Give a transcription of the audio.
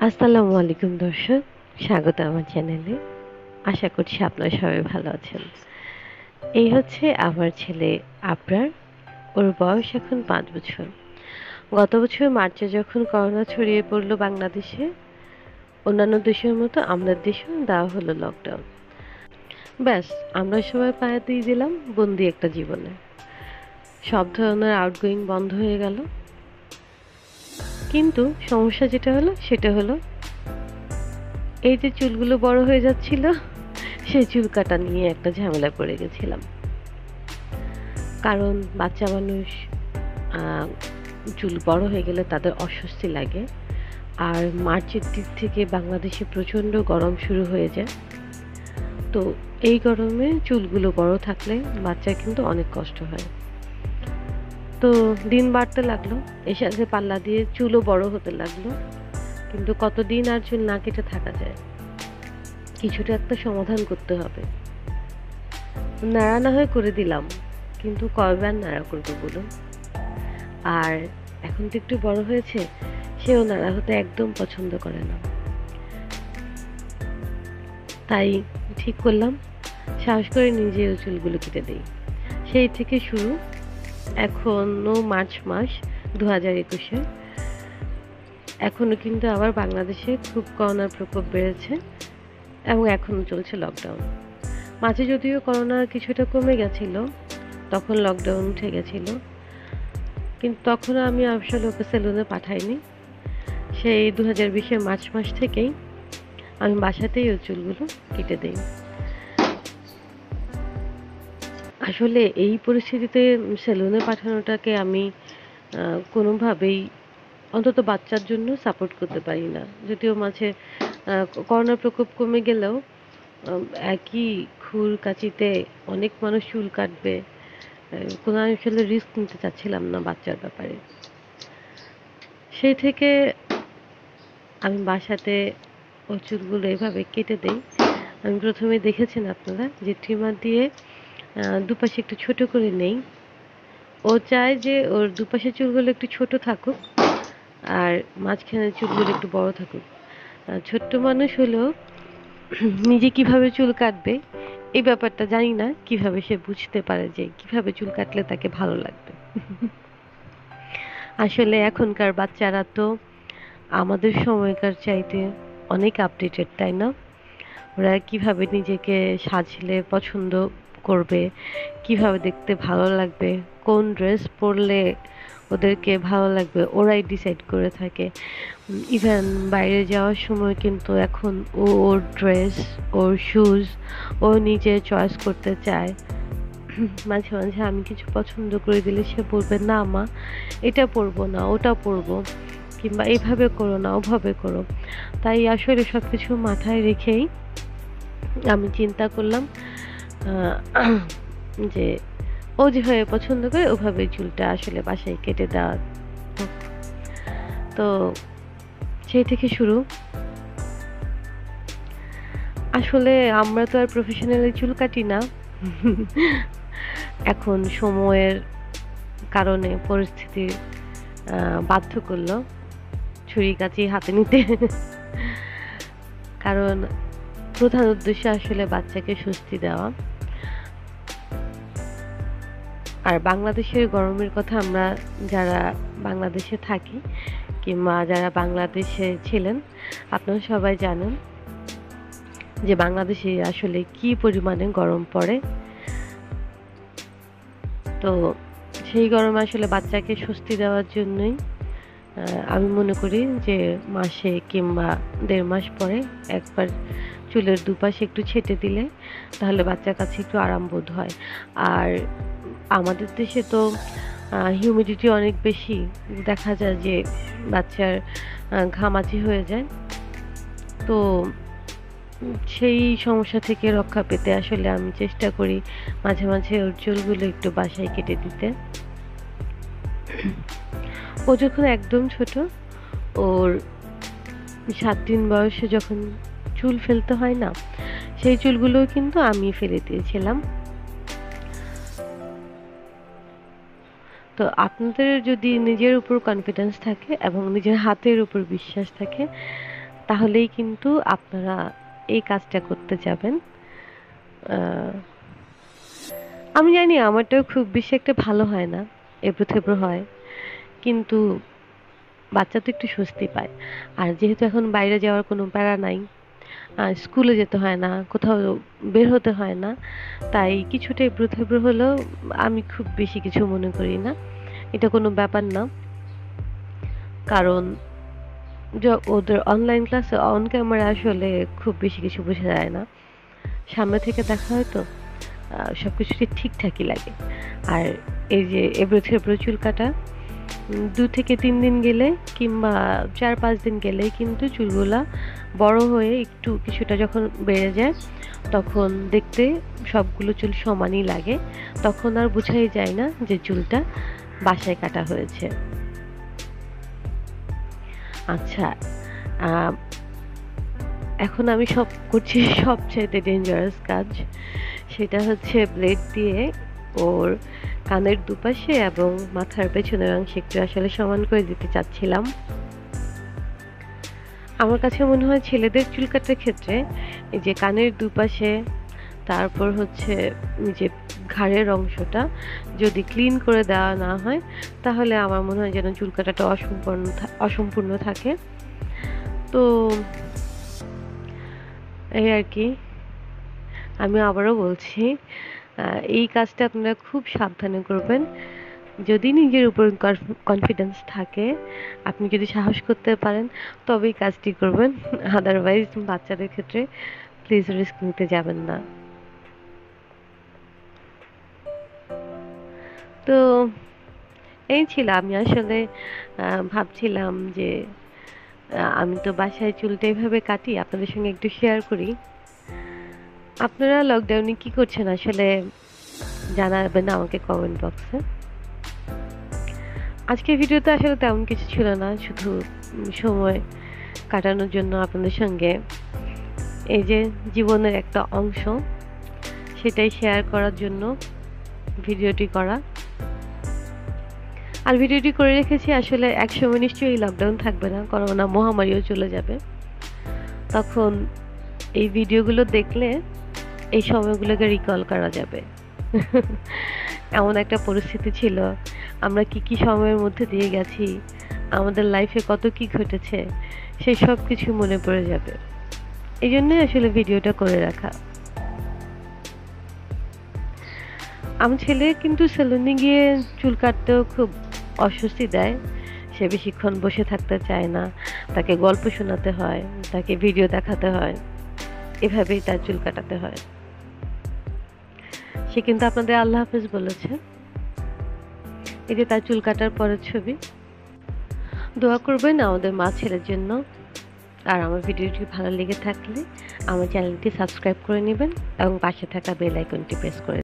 আসসালামু আলাইকুম দর্শক, স্বাগত আমার চ্যানেলে। আশা করছি আপনারা সবাই ভালো আছেন। এই হচ্ছে আমার ছেলে আবরার। ওর বয়স এখন 5 বছর। গত বছর মার্চে যখন করোনা ছড়িয়ে পড়লো বাংলাদেশে, অন্যান্য দেশের মতো আমাদের দেশেও দেওয়া হলো লকডাউন। ব্যাস, আমরা সবাই পায়ে দিয়ে দিলাম বন্দি একটা জীবনে। সব ধরনের আউটগোয়িং বন্ধ হয়ে গেল। কিন্তু সমস্যা যেটা হলো সেটা হলো এই যে চুলগুলো বড় হয়ে যাচ্ছিল, সেই চুল কাটা নিয়ে একটা ঝামেলায় পড়ে গেছিলাম। কারণ বাচ্চা মানুষ আহ, চুল বড় হয়ে গেলে তাদের অস্বস্তি লাগে। আর মার্চের দিক থেকে বাংলাদেশে প্রচণ্ড গরম শুরু হয়ে যায়। তো এই গরমে চুলগুলো বড় থাকলে বাচ্চার কিন্তু অনেক কষ্ট হয়। তো দিন বাড়তে লাগলো, এর সাথে পাল্লা দিয়ে চুলও বড় হতে লাগলো। কিন্তু কতদিন আর চুল না কেটে থাকা যায়? কিছুটা একটা সমাধান করতে হবে। নাড়া না হয় করে দিলাম, কিন্তু কয়বার নাড়া করবো বলুন? আর এখন তো একটু বড় হয়েছে, সেও নাড়া হতে একদম পছন্দ করে না। তাই ঠিক করলাম সাহস করে নিজেও চুলগুলো কেটে দেই। সেই থেকে শুরু। এখনো মার্চ মাস 2021-এ, এখনো কিন্তু আবার বাংলাদেশে খুব করোনার প্রকোপ বেড়েছে এবং এখনো চলছে লকডাউন। মাঝে যদিও করোনা কিছুটা কমে গেছিল, তখন লকডাউন উঠে গেছিল, কিন্তু তখন আমি আসলে ওকে সেলুনে পাঠাইনি। সেই 2020-এর মার্চ মাস থেকেই আমি বাসাতেই ওর চুলগুলো কেটে দেই। আসলে এই পরিস্থিতিতে সেলুনে পাঠানোটাকে আমি কোনোভাবেই, অন্তত বাচ্চার জন্য সাপোর্ট করতে পারি না। যদিও মাঝে করোনার প্রকোপ কমে গেলেও একই খুর কাঁচিতে অনেক মানুষ চুল কাটবে, কোনো আসলে রিস্ক নিতে চাচ্ছিলাম না বাচ্চার ব্যাপারে। সেই থেকে আমি বাসাতে ওর চুলগুলো এভাবে কেটে দেই। আমি প্রথমে দেখেছেন আপনারা যে ট্রিমার দিয়ে দুপাশে একটু ছোট করে নেই। ও চায় যে ওর দুপাশের চুলগুলো একটু ছোট থাকুক আর মাঝখানের চুলগুলো একটু বড় থাকুক। ছোট্ট মানুষ হলেও নিজে কিভাবে চুল কাটবে এই ব্যাপারটা জানি না কিভাবে সে বুঝতে পারে যে কিভাবে চুল কাটলে তাকে ভালো লাগবে। আসলে এখনকার বাচ্চারা তো আমাদের সময়কার চাইতে অনেক আপডেটেড, তাই না? ওরা কিভাবে নিজেকে সাজলে পছন্দ করবে, কিভাবে দেখতে ভালো লাগবে, কোন ড্রেস পরলে ওদেরকে ভালো লাগবে ওরাই ডিসাইড করে থাকে। ইভেন বাইরে যাওয়ার সময় কিন্তু এখন ওর ড্রেস, ওর শুজ ও নিজে চয়েস করতে চায়। মাঝে মাঝে আমি কিছু পছন্দ করে দিলে সে বলবে, না মা, এটা পরবো না, ওটা পরবো, কিংবা এইভাবে করো না, ওভাবে করো। তাই আসলে সবকিছু মাথায় রেখেই আমি চিন্তা করলাম যে ও যেভাবে পছন্দ করে ওভাবে চুলটা আসলে বাসায় কেটে দেওয়া হোক। তো সেই থেকে শুরু। আসলে আমরা তো আর প্রফেশনালি চুল কাটি না। এখন সময়ের কারণে পরিস্থিতি বাধ্য করলো ছুরি কাঁচি হাতে নিতে। কারণ প্রধান উদ্দেশ্য আসলে বাচ্চাকে স্বস্তি দেওয়া। আর বাংলাদেশের গরমের কথা আমরা যারা বাংলাদেশে থাকি কিংবা যারা বাংলাদেশে ছিলেন, আপনারা সবাই জানেন যে বাংলাদেশে আসলে কি পরিমাণে গরম পড়ে। তো সেই গরমে আসলে বাচ্চাকে স্বস্তি দেওয়ার জন্যই আমি মনে করি যে মাসে কিংবা 1.5 মাস পরে একবার চুলের দুপাশে একটু ছেঁটে দিলে তাহলে বাচ্চার কাছে একটু আরাম বোধ হয়। আর আমাদের দেশে তো হিউমিডিটি অনেক বেশি, দেখা যায় যে বাচ্চার ঘামাচি হয়ে যায়। তো সেই সমস্যা থেকে রক্ষা পেতে আসলে আমি চেষ্টা করি মাঝে মাঝে ওর চুলগুলো একটু বাসায় কেটে দিতে। ও যখন একদম ছোট, ওর 7 দিন বয়সে যখন চুল ফেলতে হয় না, সেই চুলগুলোও কিন্তু আমি ফেলে দিয়েছিলাম। তো আপনাদের যদি নিজের উপর কনফিডেন্স থাকে এবং নিজের হাতের উপর বিশ্বাস থাকে, তাহলেই কিন্তু আপনারা এই কাজটা করতে যাবেন। আ আমি জানি আমারটাও খুব বেশি একটা ভালো হয় না। এবড়ো-থেবড়ো হয়। কিন্তু বাচ্চা তো একটু স্বস্তি পায়। আর যেহেতু এখন বাইরে যাওয়ার কোনো প্যারা নাই, স্কুলে যেতে হয় না, কোথাও বের হতে হয় না। তাই কিছুটা এবড়ো-থেবড়ো হলেও আমি খুব বেশি কিছু মনে করি না। এটা কোনো ব্যাপার না। কারণ ওদের অনলাইন ক্লাসে অন ক্যামেরা আসলে খুব বেশি কিছু বোঝা যায় না। সামনে থেকে দেখা হয় তো সবকিছুই ঠিকঠাকই লাগে। আর এই যে এবড়ো-থেবড়ো চুল কাটা ২ থেকে ৩ দিন গেলে কিংবা ৪-৫ দিন গেলেই কিন্তু চুলগুলা বড় হয়ে একটু কিছুটা যখন বেড়ে যায়, তখন দেখতে সবগুলো চুল সমানই লাগে। তখন আর বোঝাই যায় না যে চুলটা বাসায় কাটা হয়েছে। আচ্ছা, আ এখন আমি করছি সবচাইতে ডেঞ্জারাস কাজ। সেটা হচ্ছে ব্লেড দিয়ে ওর কানের দুপাশে এবং মাথার পেছনের অংশে একটু আসলে সমান করে দিতে চাচ্ছিলাম। আমার কাছে মনে হয় ছেলেদের চুল কাটার ক্ষেত্রে এই যে কানের দুপাশে, তারপর হচ্ছে যে ঘাড়ের অংশটা যদি ক্লিন করে দেওয়া না হয়, তাহলে আমার মনে হয় যেন চুল কাটাটা অসম্পূর্ণ থাকে। তো এই আরকি। আমি আবারও বলছি, আ এই কাজটা আপনারা খুব সাবধানে করবেন। যদি নিজের উপর কনফিডেন্স থাকে, আপনি যদি সাহস করতে পারেন, তবেই কাজটি করবেন। আদারওয়াইজ বাচ্চাদের ক্ষেত্রে প্লিজ রিস্ক নিতে যাবেন না। তো এই ছিল, আমি আসলে ভাবছিলাম যে আমি তো বাসায় চুলটা এভাবে কাটি, আপনাদের সঙ্গে একটু শেয়ার করি। আপনারা লকডাউনে কি করছেন আসলে জানাবেন আমাকে কমেন্ট বক্সে। আজকের ভিডিওতে আসলে তেমন কিছু ছিল না, শুধু সময় কাটানোর জন্য আপনাদের সঙ্গে এই যে জীবনের একটা অংশ সেটাই শেয়ার করার জন্য ভিডিওটি করা। আর ভিডিওটি করে রেখেছি আসলে একসময় নিশ্চয়ই লকডাউন থাকবে না, করোনা মহামারীও চলে যাবে। তখন এই ভিডিওগুলো দেখলে এই সময়গুলোকে রিকল করা যাবে। এমন একটা পরিস্থিতি ছিল, আমরা কি সময়ের মধ্যে দিয়ে গেছি, আমাদের লাইফে কত কি ঘটেছে, সেই সব কিছু মনে পড়ে যাবে। এই জন্যই আসলে ভিডিওটা করে রাখা। আমার ছেলে কিন্তু সেলুনে গিয়ে চুল কাটতেও খুব অস্বস্তি দেয়। সে বেশিক্ষণ বসে থাকতে চায় না। তাকে গল্প শোনাতে হয়, তাকে ভিডিও দেখাতে হয়। এভাবেই তার চুল কাটাতে হয়। সে কিন্তু আপনাদের আল্লাহ হাফেজ বলেছে। এই যে তার চুল কাটার পরের ছবি। দোয়া করবেন আমাদের মা ছেলের জন্য। আর আমার ভিডিওটি ভালো লেগে থাকলে আমার চ্যানেলটি সাবস্ক্রাইব করে নেবেন এবং পাশে থাকা বেল আইকনটি প্রেস করে